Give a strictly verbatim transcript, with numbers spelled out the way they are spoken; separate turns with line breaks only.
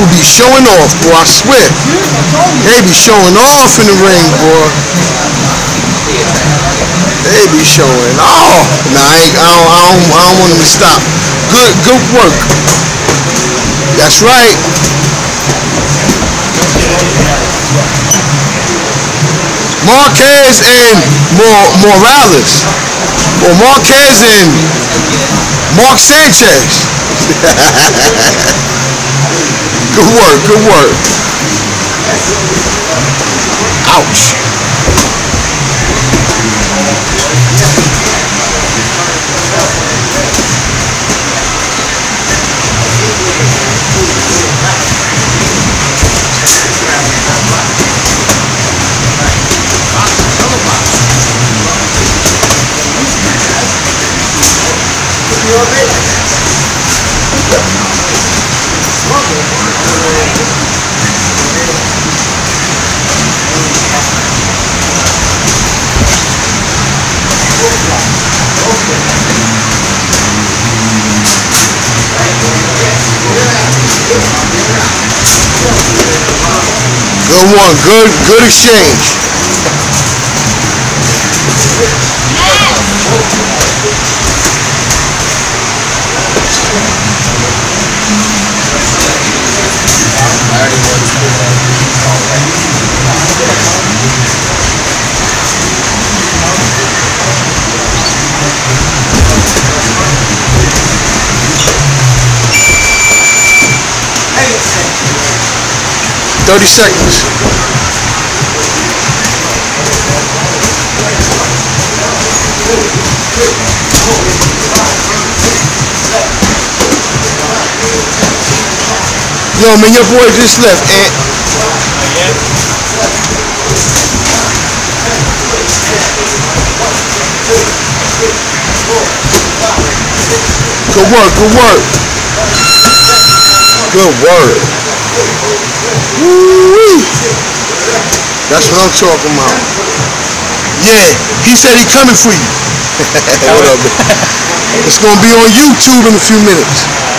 people be showing off, boy, I swear. They be showing off in the ring, boy. They be showing off. Nah, I, ain't, I, don't, I, don't, I don't want them to stop. Good, good work. That's right. Marquez and Mor Morales. Or Marquez and Mark Sanchez. Good work, good work. Ouch. Good one, good, good exchange. Thirty seconds. Yo, man, your boy just left, Ant. Good work, good work. Good work. Woo-wee. That's what I'm talking about. Yeah, he said he coming for you. What up, man? It's gonna be on YouTube in a few minutes.